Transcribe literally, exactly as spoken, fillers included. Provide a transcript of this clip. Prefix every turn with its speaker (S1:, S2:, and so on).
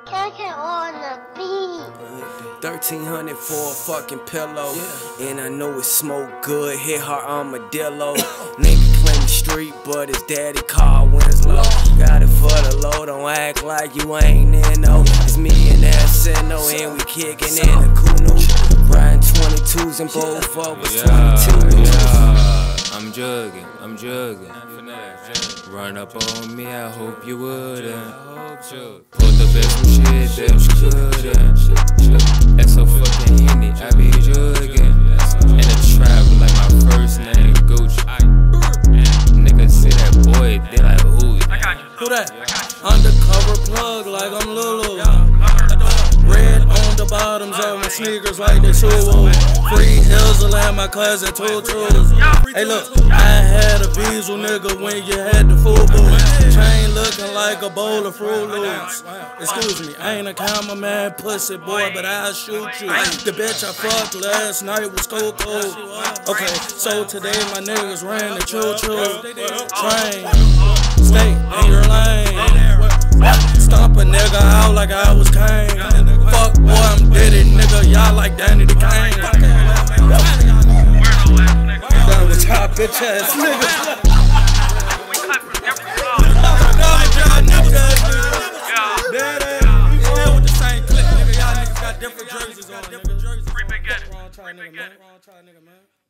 S1: Keke on the beat.
S2: thirteen hundred for a fucking pillow. Yeah. And I know it smoke good, hit her armadillo. Nigga claim the street, but his daddy car Winslow. Got it for the low, don't act like you ain't in no. It's me and that Sendo, and we kicking in the Kuno. Riding twenty-twos and both of us twenty-two.
S3: Yeah, I'm jugging, I'm jugging. Run up on me, I hope you wouldn't. Pulled up at some shit that you couldn't. That's so fucking Henny, I be jugging. In the trap like my first name Gucci. Niggas see that boy, they like who?
S4: Who that? Undercover plug like I'm Lulu. Red on the bottoms of my sneakers like the Suwo. Free Hills and my cousin Tutus. Hey look, I had a visual nigga when you had the full boo. Chain looking like a bowl of Fruit Loops. Excuse me, I ain't a cameraman, pussy boy, but I'll shoot you. The bitch I fucked last night was cool cool. Okay, so today my niggas ran the choo-choo train. Stay in your lane. Stomp a nigga out like I was Kane. Fuck boy, I'm Diddy, nigga, y'all like Danny the Kane. Done with y'all bitch ass niggas. Still with the same clip, nigga. Y'all niggas got different jerseys on. Different jerseys. Wrong try, nigga, man.